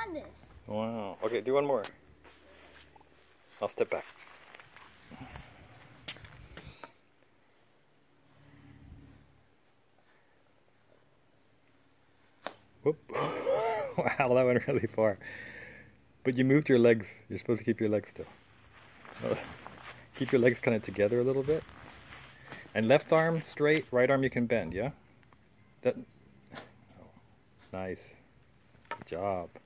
draw this. Wow. Okay, do one more. I'll step back. Whoop. Wow, that went really far. But you moved your legs. You're supposed to keep your legs still. Keep your legs kind of together a little bit. And left arm straight, right arm you can bend, yeah? That. Oh, nice. Good job.